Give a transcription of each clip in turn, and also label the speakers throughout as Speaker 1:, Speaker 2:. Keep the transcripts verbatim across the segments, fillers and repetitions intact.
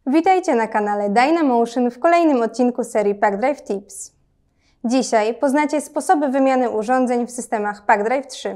Speaker 1: Witajcie na kanale Dynamotion w kolejnym odcinku serii PackDrive Tips. Dzisiaj poznacie sposoby wymiany urządzeń w systemach PackDrive trzy.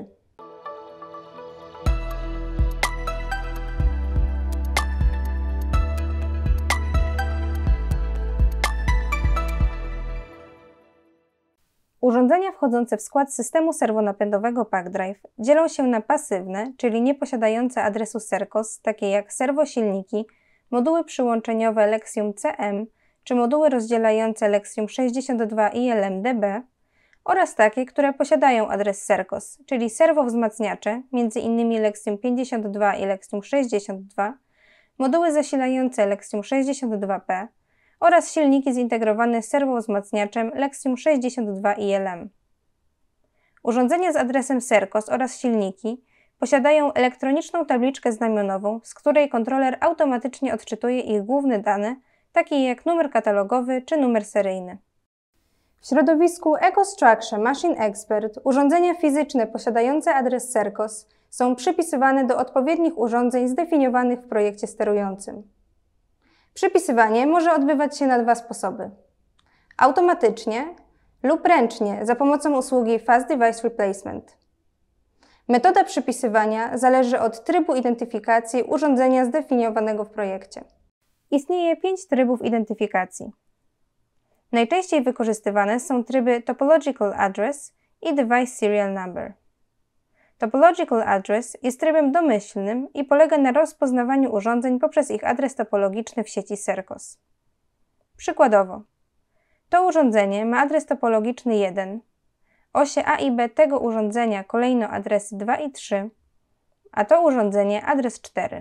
Speaker 1: Urządzenia wchodzące w skład systemu serwonapędowego PackDrive dzielą się na pasywne, czyli nieposiadające adresu Sercos, takie jak serwosilniki, moduły przyłączeniowe Lexium C M czy moduły rozdzielające Lexium sześćdziesiąt dwa i L M D B oraz takie, które posiadają adres Sercos, czyli serwowzmacniacze, między innymi Lexium pięćdziesiąt dwa i Lexium sześćdziesiąt dwa, moduły zasilające Lexium sześćdziesiąt dwa P oraz silniki zintegrowane z serwowzmacniaczem Lexium sześćdziesiąt dwa i L M. Urządzenia z adresem Sercos oraz silniki posiadają elektroniczną tabliczkę znamionową, z której kontroler automatycznie odczytuje ich główne dane, takie jak numer katalogowy czy numer seryjny. W środowisku EcoStruxure Machine Expert urządzenia fizyczne posiadające adres Sercos są przypisywane do odpowiednich urządzeń zdefiniowanych w projekcie sterującym. Przypisywanie może odbywać się na dwa sposoby: automatycznie lub ręcznie za pomocą usługi Fast Device Replacement. Metoda przypisywania zależy od trybu identyfikacji urządzenia zdefiniowanego w projekcie. Istnieje pięć trybów identyfikacji. Najczęściej wykorzystywane są tryby Topological Address i Device Serial Number. Topological Address jest trybem domyślnym i polega na rozpoznawaniu urządzeń poprzez ich adres topologiczny w sieci Sercos. Przykładowo, to urządzenie ma adres topologiczny jeden, osie A i B tego urządzenia kolejno adresy dwa i trzy, a to urządzenie adres cztery.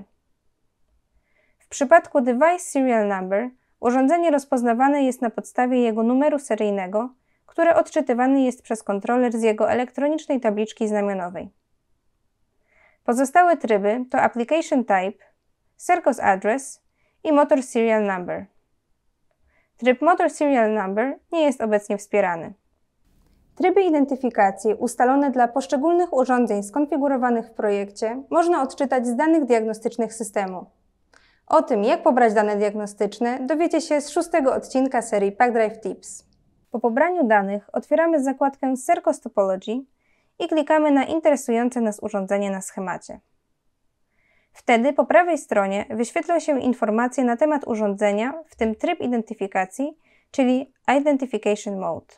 Speaker 1: W przypadku Device Serial Number urządzenie rozpoznawane jest na podstawie jego numeru seryjnego, który odczytywany jest przez kontroler z jego elektronicznej tabliczki znamionowej. Pozostałe tryby to Application Type, Sercos Address i Motor Serial Number. Tryb Motor Serial Number nie jest obecnie wspierany. Tryby identyfikacji ustalone dla poszczególnych urządzeń skonfigurowanych w projekcie można odczytać z danych diagnostycznych systemu. O tym, jak pobrać dane diagnostyczne, dowiecie się z szóstego odcinka serii PackDrive Tips. Po pobraniu danych otwieramy zakładkę Sercos Topology i klikamy na interesujące nas urządzenie na schemacie. Wtedy po prawej stronie wyświetlą się informacje na temat urządzenia, w tym tryb identyfikacji, czyli Identification Mode.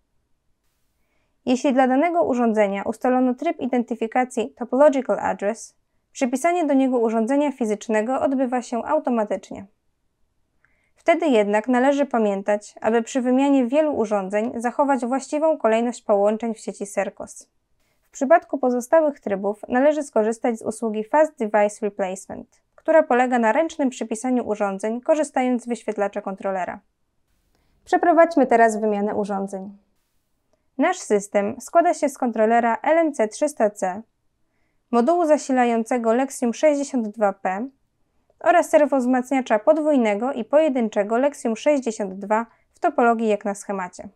Speaker 1: Jeśli dla danego urządzenia ustalono tryb identyfikacji Topological Address, przypisanie do niego urządzenia fizycznego odbywa się automatycznie. Wtedy jednak należy pamiętać, aby przy wymianie wielu urządzeń zachować właściwą kolejność połączeń w sieci Sercos. W przypadku pozostałych trybów należy skorzystać z usługi Fast Device Replacement, która polega na ręcznym przypisaniu urządzeń, korzystając z wyświetlacza kontrolera. Przeprowadźmy teraz wymianę urządzeń. Nasz system składa się z kontrolera L M C trzysta C, modułu zasilającego Lexium sześćdziesiąt dwa P oraz serwowzmacniacza podwójnego i pojedynczego Lexium sześćdziesiąt dwa w topologii jak na schemacie.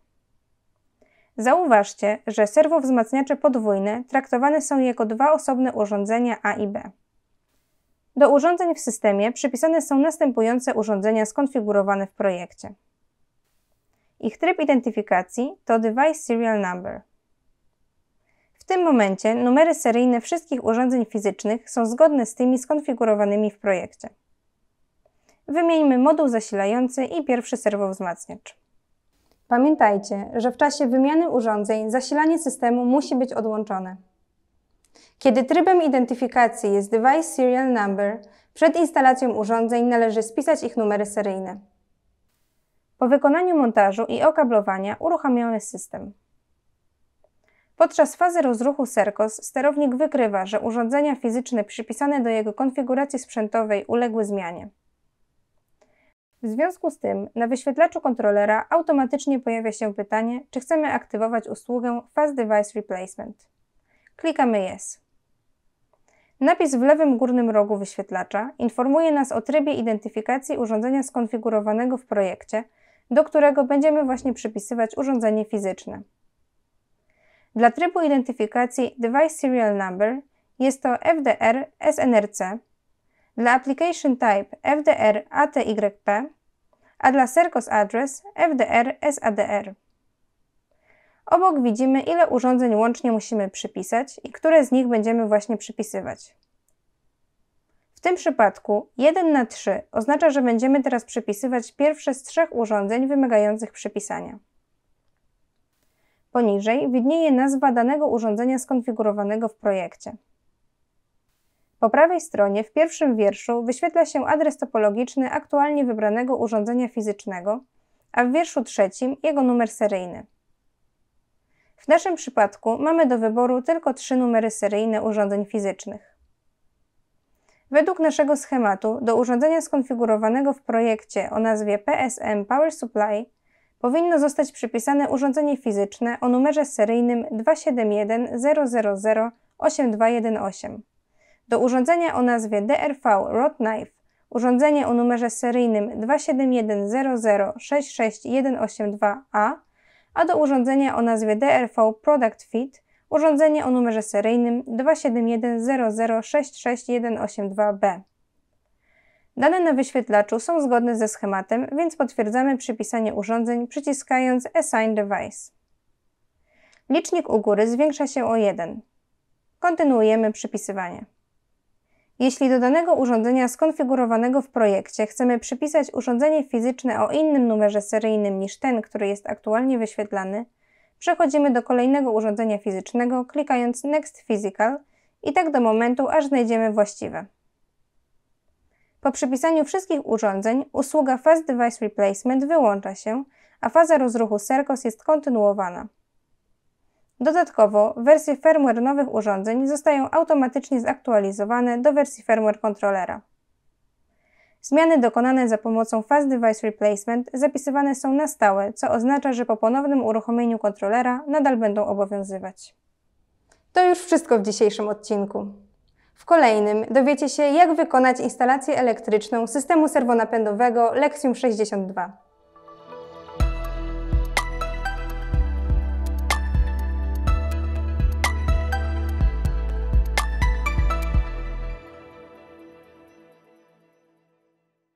Speaker 1: Zauważcie, że serwowzmacniacze podwójne traktowane są jako dwa osobne urządzenia A i B. Do urządzeń w systemie przypisane są następujące urządzenia skonfigurowane w projekcie. Ich tryb identyfikacji to Device Serial Number. W tym momencie numery seryjne wszystkich urządzeń fizycznych są zgodne z tymi skonfigurowanymi w projekcie. Wymieńmy moduł zasilający i pierwszy serwowzmacniacz. Pamiętajcie, że w czasie wymiany urządzeń zasilanie systemu musi być odłączone. Kiedy trybem identyfikacji jest Device Serial Number, przed instalacją urządzeń należy spisać ich numery seryjne. Po wykonaniu montażu i okablowania uruchamiamy system. Podczas fazy rozruchu Sercos sterownik wykrywa, że urządzenia fizyczne przypisane do jego konfiguracji sprzętowej uległy zmianie. W związku z tym na wyświetlaczu kontrolera automatycznie pojawia się pytanie, czy chcemy aktywować usługę Fast Device Replacement. Klikamy Yes. Napis w lewym górnym rogu wyświetlacza informuje nas o trybie identyfikacji urządzenia skonfigurowanego w projekcie, do którego będziemy właśnie przypisywać urządzenie fizyczne. Dla trybu identyfikacji Device Serial Number jest to F D R S N R C, dla Application Type F D R A T Y P, a dla Sercos Address F D R S A D R. Obok widzimy, ile urządzeń łącznie musimy przypisać i które z nich będziemy właśnie przypisywać. W tym przypadku jeden na trzy oznacza, że będziemy teraz przypisywać pierwsze z trzech urządzeń wymagających przypisania. Poniżej widnieje nazwa danego urządzenia skonfigurowanego w projekcie. Po prawej stronie w pierwszym wierszu wyświetla się adres topologiczny aktualnie wybranego urządzenia fizycznego, a w wierszu trzecim jego numer seryjny. W naszym przypadku mamy do wyboru tylko trzy numery seryjne urządzeń fizycznych. Według naszego schematu do urządzenia skonfigurowanego w projekcie o nazwie P S M Power Supply powinno zostać przypisane urządzenie fizyczne o numerze seryjnym dwa siedem jeden zero zero zero osiem dwa jeden osiem. Do urządzenia o nazwie D R V Rod Knife urządzenie o numerze seryjnym dwa siedem jeden zero zero sześć sześć jeden osiem dwa A, a do urządzenia o nazwie D R V Product Fit urządzenie o numerze seryjnym dwa siedem jeden zero zero sześć sześć jeden osiem dwa B. Dane na wyświetlaczu są zgodne ze schematem, więc potwierdzamy przypisanie urządzeń przyciskając Assign Device. Licznik u góry zwiększa się o jeden. Kontynuujemy przypisywanie. Jeśli do danego urządzenia skonfigurowanego w projekcie chcemy przypisać urządzenie fizyczne o innym numerze seryjnym niż ten, który jest aktualnie wyświetlany, przechodzimy do kolejnego urządzenia fizycznego, klikając Next Physical i tak do momentu, aż znajdziemy właściwe. Po przypisaniu wszystkich urządzeń usługa Fast Device Replacement wyłącza się, a faza rozruchu Sercos jest kontynuowana. Dodatkowo wersje firmware nowych urządzeń zostają automatycznie zaktualizowane do wersji firmware kontrolera. Zmiany dokonane za pomocą Fast Device Replacement zapisywane są na stałe, co oznacza, że po ponownym uruchomieniu kontrolera nadal będą obowiązywać. To już wszystko w dzisiejszym odcinku. W kolejnym dowiecie się, jak wykonać instalację elektryczną systemu serwonapędowego Lexium sześćdziesiąt dwa.